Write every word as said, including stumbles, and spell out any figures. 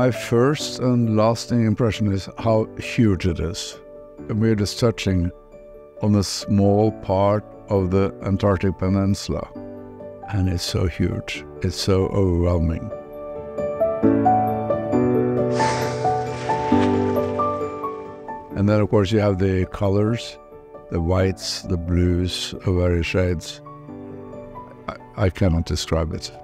My first and lasting impression is how huge it is. And we're just touching on a small part of the Antarctic Peninsula. And it's so huge. It's so overwhelming. And then, of course, you have the colors, the whites, the blues of various shades. I, I cannot describe it.